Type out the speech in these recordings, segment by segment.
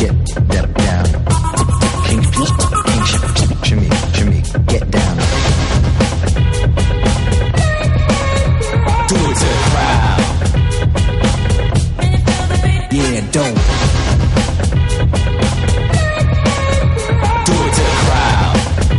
get down. King shimmy, shimmy, get down. Do it to the crowd. Yeah, don't. Do it to the crowd.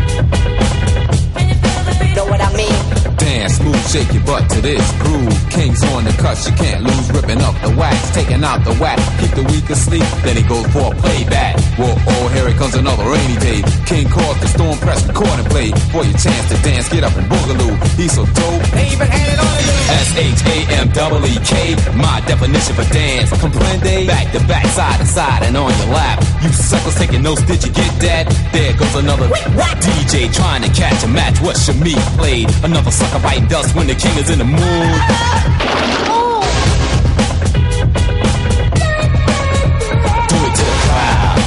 Know what I mean? Dance, smooth, shake your butt to this groove. King's on the cuts, you can't lose. Ripping up the wax, taking out the wax. Keep the weak asleep, then he goes for a playback. Whoa, oh, here it comes another rainy day. King calls the storm press, record and play. For your chance to dance, get up and boogaloo. He's so dope, they even had it on the SHAMEEK, my definition for dance. Comprende? Back to back, side to side, and on your lap. You suckers taking notes, did you get that? There goes another DJ trying to catch a match. What Shamik played? Another sucker biting dust when the king is in the mood. Do it to the crowd.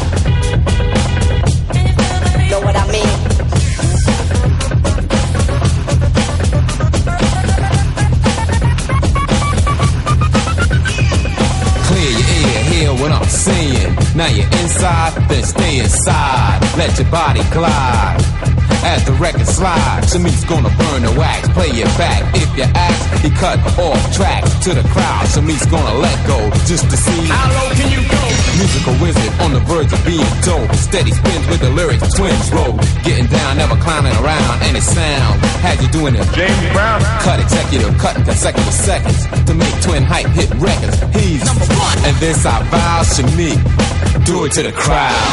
Know what I mean? Clear your ear, hear what I'm saying. Now you're inside, then stay inside. Let your body glide. As the record slides, Shamik's gonna burn the wax. Play it back. If you ask, he cut off tracks to the crowd. Shamik's gonna let go just to see how low can you go. Musical wizard on the verge of being dope. Steady spins with the lyrics, twins roll. Getting down, never clowning around. And it sound had you doing it. James Brown. Cut executive, cutting consecutive seconds to make twin hype hit records. He's number one, and this I vow, Shamik. Do it to the crowd.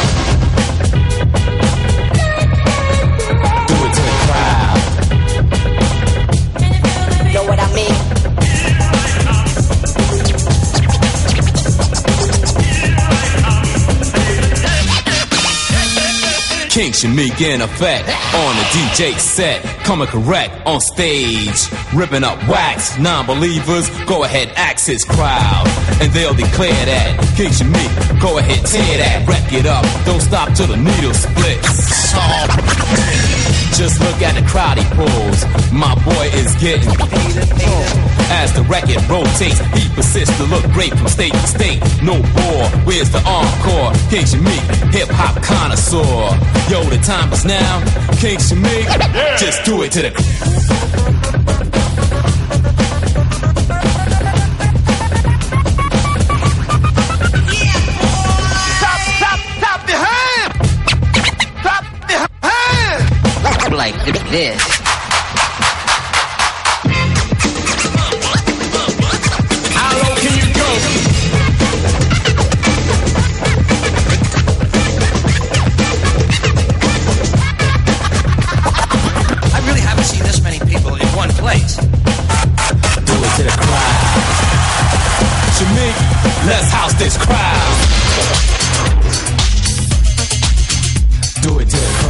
Know what I mean? King Shamik in effect on the DJ set, coming correct on stage, ripping up wax. Non-believers, go ahead, ask his crowd, and they'll declare that King Shamik, go ahead, tear that, wreck it up, don't stop till the needle splits. Just look at the crowd he pulls. My boy is getting as the record rotates. He persists to look great from state to state. No bore, where's the encore? King Shamik, hip hop connoisseur. Yo, the time is now. King Shamik, just do it to the. Like this. How low can you go? I really haven't seen this many people in one place. Do it to the crowd. Shamik, let's house this crowd. Do it to the crowd.